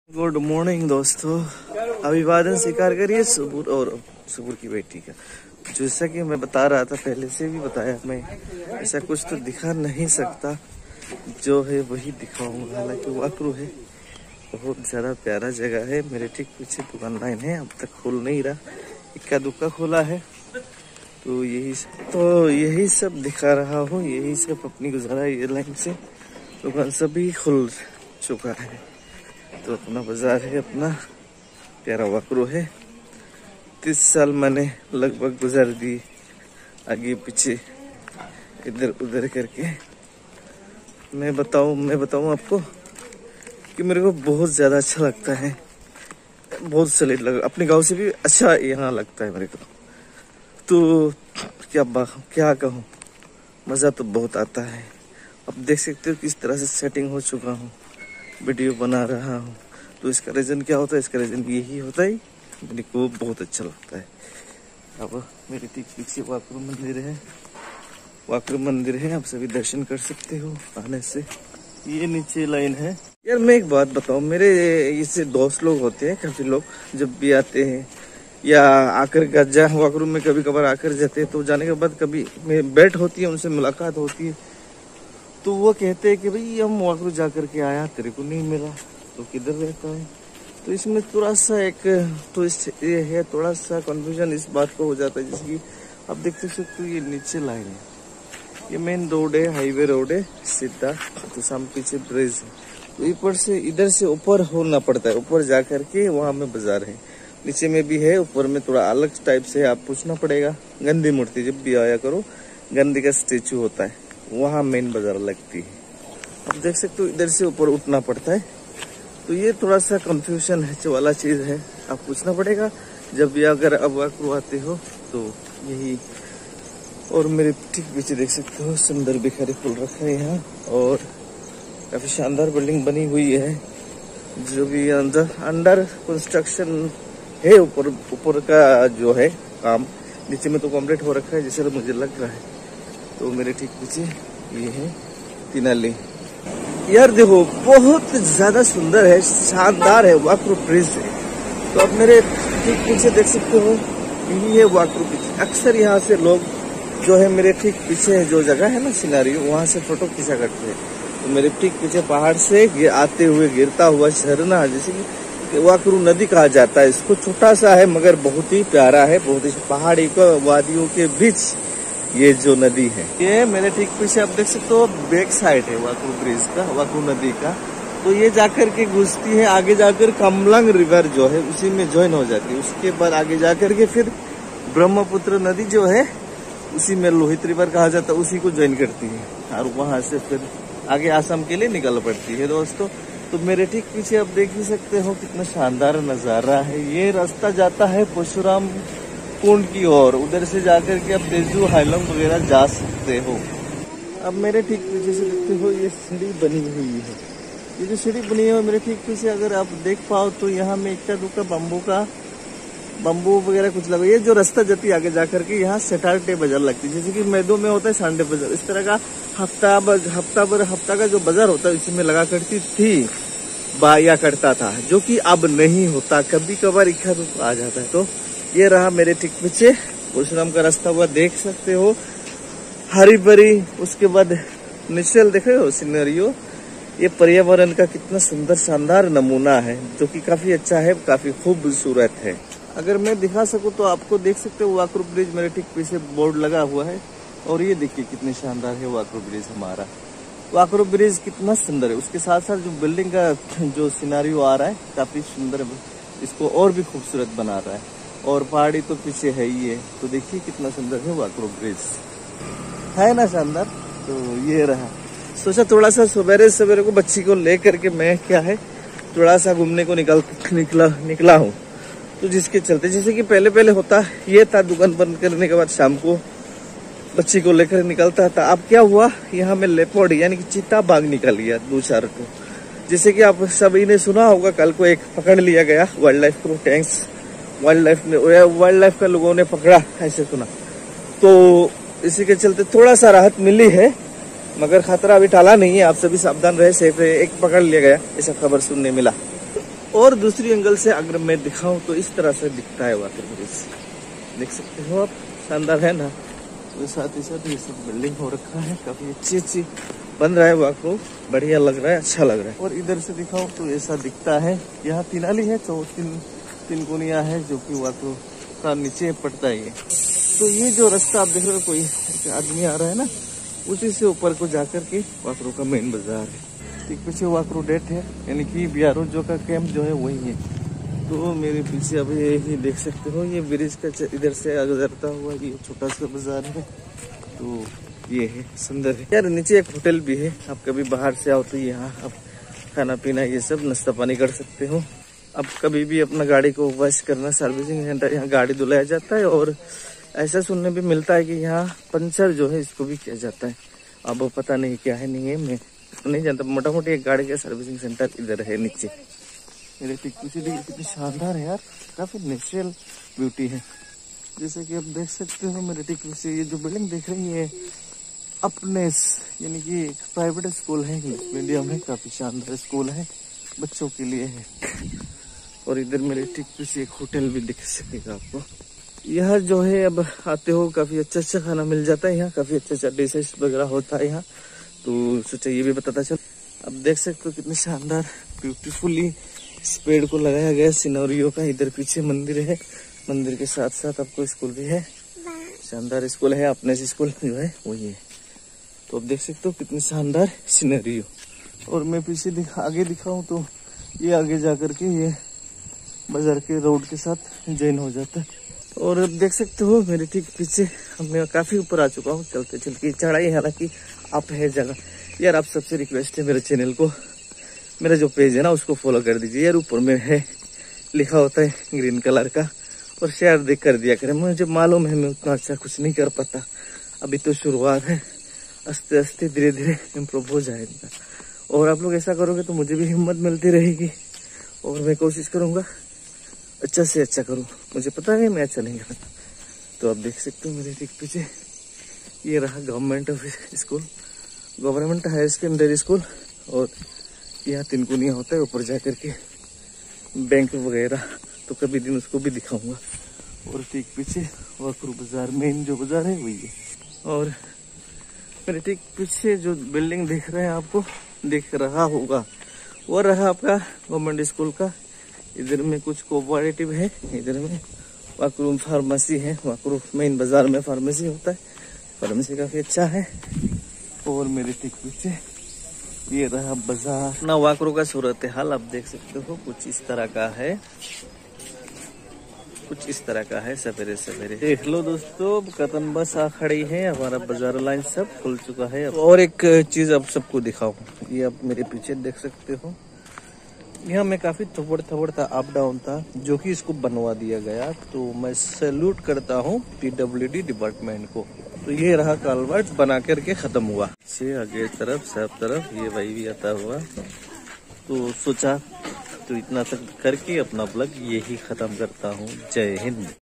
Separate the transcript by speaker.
Speaker 1: Good morning दोस्तों। अभिवादन स्वीकार करिए सुबुर और सुबुर की बेटी का। जैसा कि मैं बता रहा था, पहले से भी बताया, मैं ऐसा कुछ तो दिखा नहीं सकता, जो है वही दिखाऊंगा। हालांकि वाकरू है, बहुत ज़्यादा प्यारा जगह है। मेरे ठीक पीछे दुकान लाइन है, अब तक खुल नहीं रहा, इक्का दुक्का खुला है। तो यही सब दिखा रहा हूँ, यही सब अपनी गुजारा ये लाइन से दुकान सभी खुल चुका है। तो अपना बाजार है, अपना प्यारा वाकरू है। 30 साल मैंने लगभग गुजार दी, आगे पीछे इधर उधर करके। मैं बताऊं आपको कि मेरे को बहुत ज़्यादा अच्छा लगता है, बहुत सॉलिड लगा। अपने गांव से भी अच्छा यहाँ लगता है मेरे को। तो क्या कहूँ, मज़ा तो बहुत आता है। अब देख सकते हो किस तरह से सेटिंग हो चुका हूँ, वीडियो बना रहा हूँ। तो इसका रीज़न क्या होता है? इसका रीज़न यही होता है, मेरे को बहुत अच्छा लगता है। अब मेरे ठीक पीछे वाकरू मंदिर है, आप सभी दर्शन कर सकते हो आने से। ये नीचे लाइन है। यार मैं एक बात बताऊं, मेरे इससे दोस्त लोग होते हैं, काफ़ी लोग जब भी आते हैं या आकर गज्जा वाकरू में कभी कभार आकर जाते हैं, तो जाने के बाद कभी बैठ होती है, उनसे मुलाकात होती है, तो वो कहते हैं कि भाई हम वाकरू जा करके आया, तेरे को नहीं मिला, तो किधर रहता है। तो इसमें थोड़ा सा एक ट्विस्ट ये है, थोड़ा सा कंफ्यूजन इस बात को हो जाता है। जैसे कि आप देख सकते हो, ये नीचे लाइन है, ये मेन रोड है, हाईवे रोड है सीधा। तो सामने पीछे ब्रिज है, तो इधर से ऊपर होना पड़ता है, ऊपर जा करके वहाँ में बाजार है। नीचे में भी है, ऊपर में थोड़ा अलग टाइप से आप पूछना पड़ेगा। गांधी मूर्ति जब भी आया करो, गांधी का स्टेचू होता है, वहाँ मेन बाजार लगती है। आप देख सकते हो, इधर से ऊपर उठना पड़ता है। तो ये थोड़ा सा कंफ्यूजन है वाला चीज़ है, आप पूछना पड़ेगा जब भी अगर अब वाकरू आते हो तो यही। और मेरे ठीक पीछे देख सकते हो, सुंदर बिखरे फूल रखा है यहाँ, और काफ़ी शानदार बिल्डिंग बनी हुई है, जो भी अंडर कंस्ट्रक्शन है। ऊपर का जो है काम, नीचे में तो कंप्लीट हो रखा है जैसे तो मुझे लग रहा है। तो मेरे ठीक पीछे ये है तिनाली। यार देखो, बहुत ज्यादा सुंदर है, शानदार है, वाकरू ब्रिज है। तो अब मेरे ठीक पीछे देख सकते हो, यही है वाकरू ब्रिज। अक्सर यहाँ से लोग जो है मेरे ठीक पीछे जो जगह है ना सिनारियो, वहाँ से फोटो खींचा करते हैं। तो मेरे ठीक पीछे पहाड़ से आते हुए गिरता हुआ झरना, जैसे कि वाकरू नदी कहा जाता है इसको। छोटा सा है मगर बहुत ही प्यारा है, बहुत ही पहाड़ी को वादियों के बीच ये जो नदी है, ये मेरे ठीक पीछे आप देख सकते हो, बैक साइड है वाकरू ब्रिज का, वाकरू नदी का। तो ये जाकर के घुसती है, आगे जाकर कमलंग रिवर जो है उसी में ज्वाइन हो जाती है। उसके बाद आगे जाकर के फिर ब्रह्मपुत्र नदी जो है, उसी में लोहित रिवर कहा जाता है, उसी को ज्वाइन करती है, और वहां से फिर आगे आसाम के लिए निकल पड़ती है दोस्तों। तो मेरे ठीक पीछे आप देख ही सकते हो कितना शानदार नजारा है। ये रास्ता जाता है परशुराम कुंड की ओर, उधर से जाकर के आप तेजू हाइलम वगैरह जा सकते हो। अब मेरे ठीक पीछे से देखते हो, ये सीढ़ी बनी हुई है। ये जो सीढ़ी बनी है मेरे ठीक पीछे, अगर आप देख पाओ तो यहाँ में इक्का दुक्का बम्बू वगैरह कुछ लगा। ये जो रास्ता जाती है आगे जाकर के, यहाँ सैटरडे बाजार लगती है, जैसे कि मैदों में होता है संडे बाजार। इस तरह का हफ्ता का जो बाजार होता है इसमें लगा करती थी या करता था, जो कि अब नहीं होता, कभी कभार इक्का दुक्का आ जाता है। तो ये रहा मेरे ठीक पीछे परशुराम का रास्ता, हुआ देख सकते हो, हरी भरी। उसके बाद नेचुरल देख रहे हो सिनेरियो, ये पर्यावरण का कितना सुंदर शानदार नमूना है, जो कि काफी अच्छा है, काफी खूबसूरत है। अगर मैं दिखा सकूं तो आपको देख सकते हो, वाकरू ब्रिज मेरे ठीक पीछे बोर्ड लगा हुआ है, और ये देखिए कितने शानदार है वाकरू ब्रिज हमारा। वाकरू ब्रिज कितना सुंदर है, उसके साथ साथ जो बिल्डिंग का जो सिनेरियो आ रहा है काफी सुंदर, इसको और भी खूबसूरत बना रहा है। और पहाड़ी तो पीछे है ही है, तो देखिए कितना सुंदर है वाकरू ब्रिज, है ना शानदार। तो ये रहा, सोचा थोड़ा सा सवेरे को बच्ची को लेकर के मैं क्या है थोड़ा सा घूमने को निकला हूँ। तो जिसके चलते, जैसे कि पहले होता ये था, दुकान बंद करने के बाद शाम को बच्ची को लेकर निकलता था। अब क्या हुआ, यहाँ में लेपर्ड यानी कि चीता बाघ निकल गया 2-4 को। जैसे कि आप सभी ने सुना होगा, कल को एक पकड़ लिया गया, वाइल्ड लाइफ को टैंक्स वाइल्ड लाइफ का लोगों ने पकड़ा, ऐसे सुना। तो इसी के चलते थोड़ा सा राहत मिली है, मगर खतरा अभी टाला नहीं है। आप सभी सावधान रहे, सेफ रहे। एक पकड़ लिया गया, ऐसा खबर सुनने मिला। और दूसरी एंगल से अगर मैं दिखाऊं तो इस तरह से दिखता है वाकर ब्रिज, देख सकते हो आप, शानदार है ना। तो साथ ही साथ ये सब बिल्डिंग हो रखा है, काफी अच्छी बन रहा है, वाकरो बढ़िया लग रहा है, अच्छा लग रहा है। और इधर से दिखाऊं तो ऐसा दिखता है, यहाँ तिनाली है, तीन कोनिया है जो कि वाकरो का नीचे पड़ता है ये। तो ये जो रास्ता आप देख रहे हो, कोई आदमी आ रहा है ना, उसी से ऊपर को जाकर के वाकरो का मेन बाजार है। ठीक पीछे वाकरो डेट है, यानी कि बियारो जो का कैंप जो है वही है। तो मेरे पीछे अभी ये देख सकते हो, ये ब्रिज का इधर से गुजरता हुआ ये छोटा सा बाजार है। तो ये है, सुंदर है यार। नीचे एक होटल भी है, आप कभी बाहर से आओ तो यहाँ आप खाना पीना ये सब नाश्ता पानी कर सकते हो। अब कभी भी अपना गाड़ी को वॉश करना, सर्विसिंग सेंटर, यहाँ गाड़ी धुलाया जाता है। और ऐसा सुनने भी मिलता है कि यहाँ पंचर जो है इसको भी किया जाता है। अब वो पता नहीं क्या है, नहीं है, मैं नहीं जानता। मोटा मोटी एक गाड़ी का सर्विसिंग सेंटर इधर है नीचे। मेरे पीछे देखिए कितनी शानदार है यार, काफी नेचुरल ब्यूटी है। जैसे कि आप देख सकते हो मेरे ठीक पीछे ये जो बिल्डिंग देख रही है अपनेस, यानी कि एक प्राइवेट स्कूल है, इंग्लिश मीडियम है, काफी शानदार स्कूल है, बच्चों के लिए है। और इधर मेरे ठीक पीछे एक होटल भी दिख सकेगा आपको। यहाँ जो है अब आते हो काफी अच्छा खाना मिल जाता है, यहाँ काफी अच्छा डिशेस वगैरह होता है यहाँ। तो सोचा ये भी बताता चल। अब देख सकते हो कितने शानदार ब्यूटीफुली इस पेड़ को लगाया गया सिनेरियो का। इधर पीछे मंदिर है, मंदिर के साथ साथ आपको स्कूल भी है, शानदार स्कूल है, अपने स्कूल जो है वही है। तो आप देख सकते हो कितनी शानदार सिनेरियो। और मैं पीछे आगे दिखाऊं तो ये आगे जाकर के ये बाजार के रोड के साथ जॉइन हो जाता है। और अब देख सकते हो मेरे ठीक पीछे मैं काफी ऊपर आ चुका हूँ, चलते चलते चढ़ाई हालांकि आप है जगह। यार आप सबसे रिक्वेस्ट है, मेरे चैनल को, मेरा जो पेज है ना उसको फॉलो कर दीजिए यार। ऊपर में है लिखा होता है ग्रीन कलर का, और शेयर देख कर दिया करें। मुझे मालूम है मैं उतना अच्छा कुछ नहीं कर पाता, अभी तो शुरुआत है, आस्ते आस्ते धीरे धीरे इम्प्रूव हो जाएगा। और आप लोग ऐसा करोगे तो मुझे भी हिम्मत मिलती रहेगी, और मैं कोशिश करूंगा अच्छा से अच्छा करूँ। मुझे पता है मैं अच्छा नहीं करता। तो आप देख सकते हो मेरे ठीक पीछे ये रहा government school, government higher secondary school. और यहाँ तिनकुनिया होता है, ऊपर जाकर के बैंक वगैरह, तो कभी दिन उसको भी दिखाऊंगा। और ठीक पीछे वाकरो बाजार, मेन जो बाजार है वही है। और मेरे ठीक पीछे जो बिल्डिंग दिख रहा है आपको, दिख रहा होगा, वो रहा आपका गवर्नमेंट स्कूल का। इधर में कुछ कोऑपरेटिव है, इधर में वाकरो फार्मेसी है। वाकरो मेन बाजार में फार्मेसी होता है, फार्मेसी काफी अच्छा है। और मेरे ठीक पीछे ये रहा बाजार ना। वाकरो का सूरत हाल आप देख सकते हो, कुछ इस तरह का है, कुछ इस तरह का है। सवेरे सवेरे देख लो दोस्तों, कतन बस आ खड़ी है, हमारा बाजार लाइन सब खुल चुका है। और एक चीज आप सबको दिखाऊं, ये आप मेरे पीछे देख सकते हो, यहाँ में काफी थोड़ा था, अप डाउन था, जो कि इसको बनवा दिया गया। तो मैं सैल्यूट करता हूँ PWD डिपार्टमेंट को। तो ये रहा कालवर्ट बना करके खत्म हुआ, से आगे तरफ सब तरफ ये वही भी आता हुआ। तो सोचा तो इतना तक करके अपना ब्लॉग यही खत्म करता हूँ। जय हिंद।